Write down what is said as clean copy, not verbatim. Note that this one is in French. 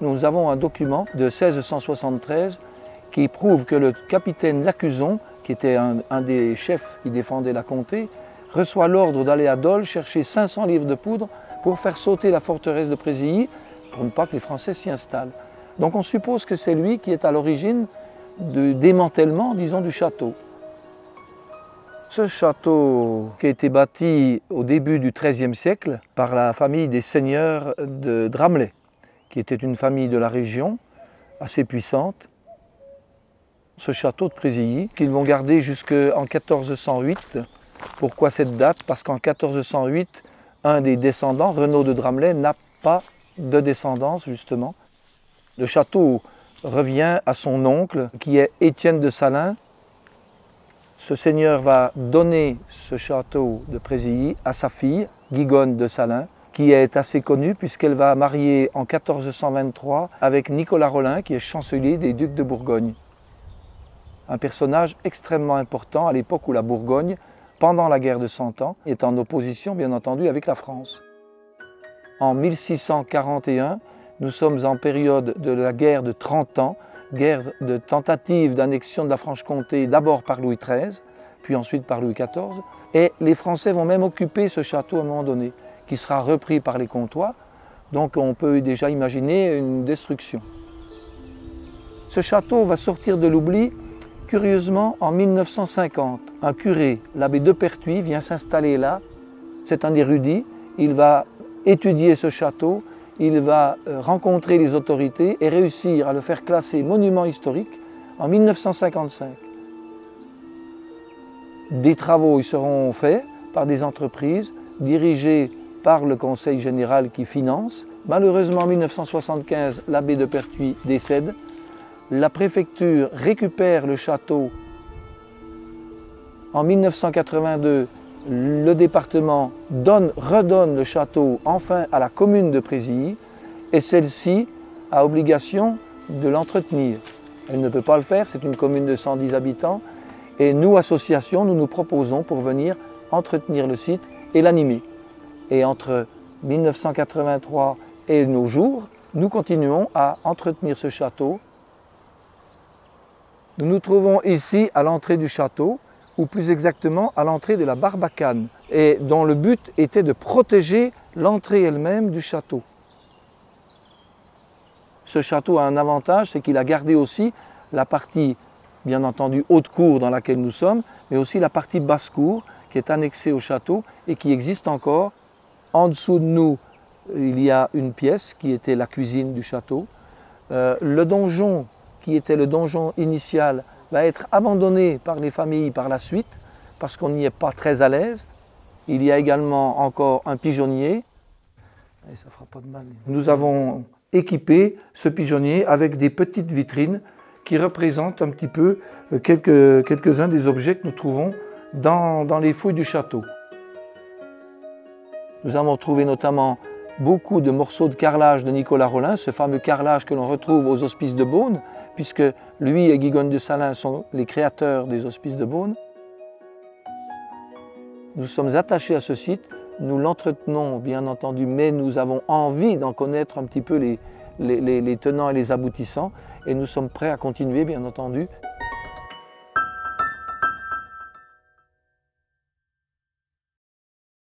nous avons un document de 1673 qui prouve que le capitaine Lacuzon, qui était un des chefs qui défendait la comté, reçoit l'ordre d'aller à Dole chercher 500 livres de poudre pour faire sauter la forteresse de Présilly, pour ne pas que les Français s'y installent. Donc on suppose que c'est lui qui est à l'origine du démantèlement, disons, du château. Ce château qui a été bâti au début du XIIIe siècle par la famille des seigneurs de Dramelais, qui était une famille de la région assez puissante. Ce château de Présilly, qu'ils vont garder jusqu'en 1408. Pourquoi cette date? Parce qu'en 1408, un des descendants, Renaud de Dramelais, n'a pas de descendance justement. Le château revient à son oncle, qui est Étienne de Salins. Ce seigneur va donner ce château de Présilly à sa fille, Guigonne de Salins, qui est assez connue puisqu'elle va marier en 1423 avec Nicolas Rolin, qui est chancelier des ducs de Bourgogne. Un personnage extrêmement important à l'époque où la Bourgogne, pendant la guerre de Cent Ans, est en opposition bien entendu avec la France. En 1641, nous sommes en période de la guerre de 30 ans, guerre de tentative d'annexion de la Franche-Comté, d'abord par Louis XIII, puis ensuite par Louis XIV. Et les Français vont même occuper ce château à un moment donné, qui sera repris par les Comtois. Donc on peut déjà imaginer une destruction. Ce château va sortir de l'oubli, curieusement, en 1950. Un curé, l'abbé de Pertuis, vient s'installer là. C'est un érudit. Il va étudier ce château. Il va rencontrer les autorités et réussir à le faire classer monument historique en 1955. Des travaux y seront faits par des entreprises dirigées par le Conseil général qui finance. Malheureusement, en 1975, l'abbé de Pertuis décède. La préfecture récupère le château. En 1982, le département redonne le château enfin à la commune de Présilly et celle-ci a obligation de l'entretenir. Elle ne peut pas le faire, c'est une commune de 110 habitants et nous, association, nous nous proposons pour venir entretenir le site et l'animer. Et entre 1983 et nos jours, nous continuons à entretenir ce château. Nous nous trouvons ici à l'entrée du château, ou plus exactement à l'entrée de la Barbacane, et dont le but était de protéger l'entrée elle-même du château. Ce château a un avantage, c'est qu'il a gardé aussi la partie, bien entendu, haute cour dans laquelle nous sommes, mais aussi la partie basse cour qui est annexée au château et qui existe encore. En dessous de nous, il y a une pièce qui était la cuisine du château. Le donjon, qui était le donjon initial, va être abandonné par les familles par la suite, parce qu'on n'y est pas très à l'aise. Il y a également encore un pigeonnier. Et ça fera pas de mal. Nous avons équipé ce pigeonnier avec des petites vitrines qui représentent un petit peu quelques-uns des objets que nous trouvons dans les fouilles du château. Nous avons trouvé notamment beaucoup de morceaux de carrelage de Nicolas Rolin, ce fameux carrelage que l'on retrouve aux Hospices de Beaune, puisque lui et Guigonne de Salins sont les créateurs des Hospices de Beaune. Nous sommes attachés à ce site, nous l'entretenons bien entendu, mais nous avons envie d'en connaître un petit peu les tenants et les aboutissants, et nous sommes prêts à continuer bien entendu.